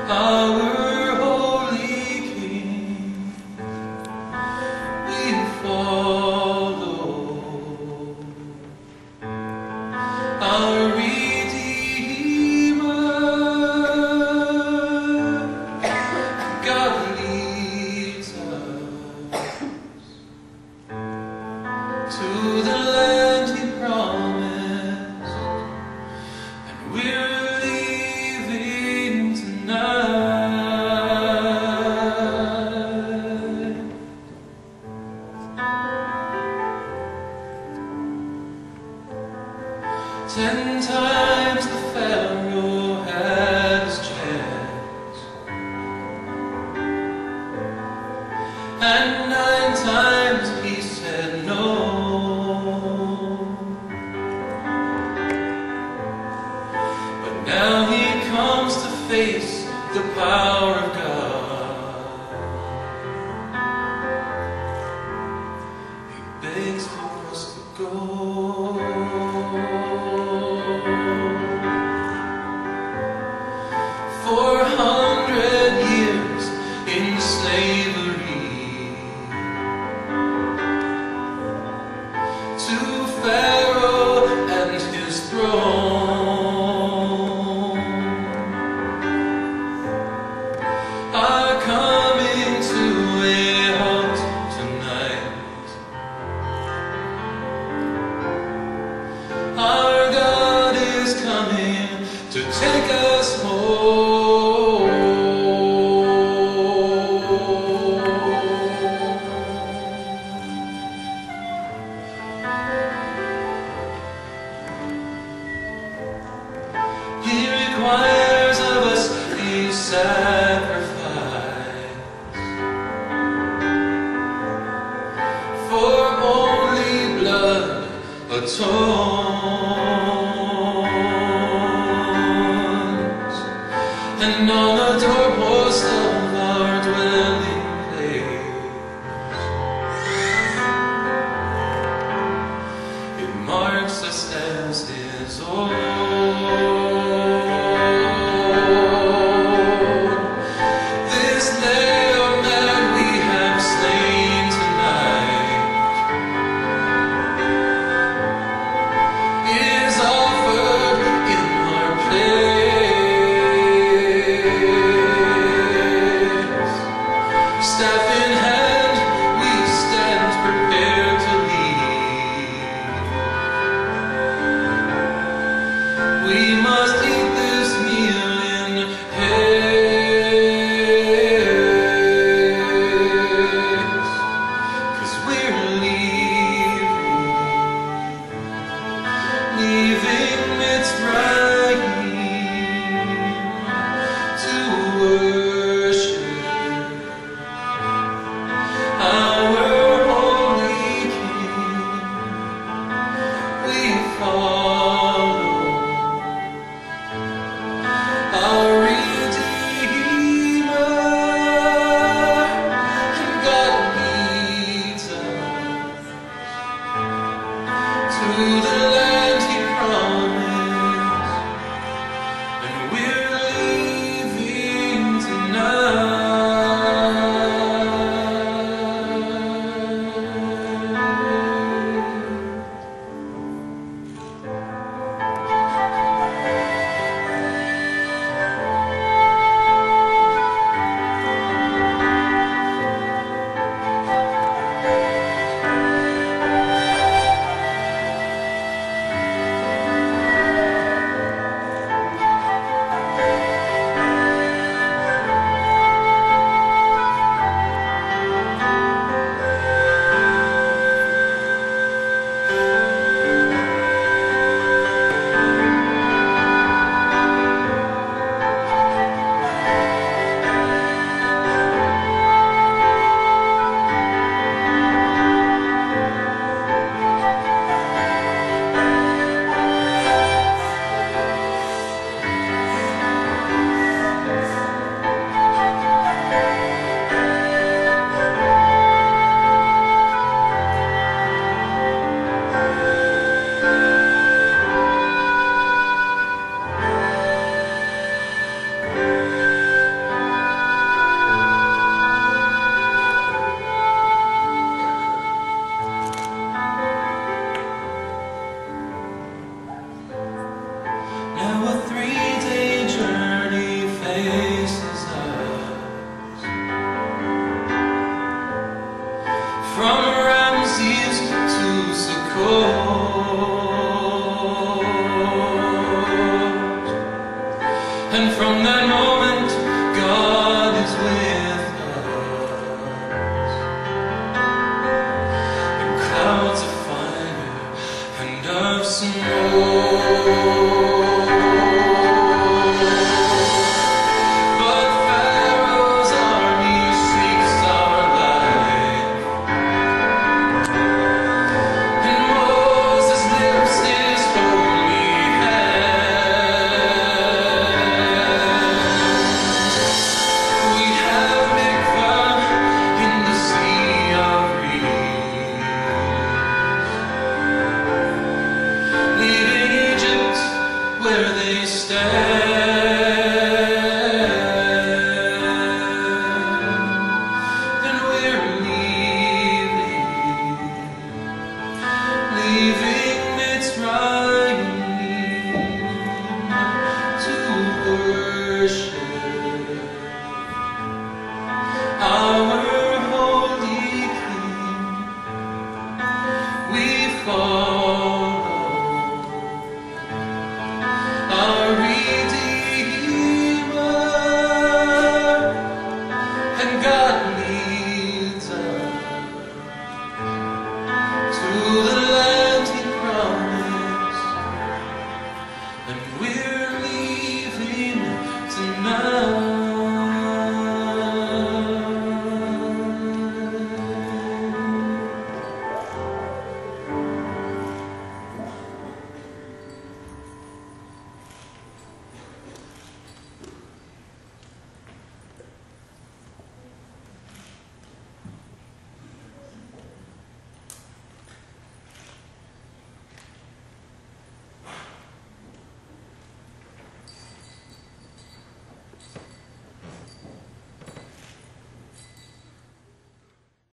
our holy King, we follow. Our Redeemer, God leads us to the land He promised, and we're leaving tonight. 10 times the Pharaoh had his chance, and 9 times he said no. But now he comes to face the power of God. He begs for us to go. 400 years in slavery, to Pharaoh and his throne, are coming to a halt tonight. Our God is coming to take us home. He requires of us a sacrifice, for only blood atones, and on the doorpost of our dwelling place it marks us as His own. This lamb that we have slain tonight is offered in our place. from that moment, God is with us. In clouds of fire and of smoke. Where they stand, and we're leaving Mitzraim to worship our holy King. We follow our Redeemer, and God leads us to the land He promised, and we're leaving tonight.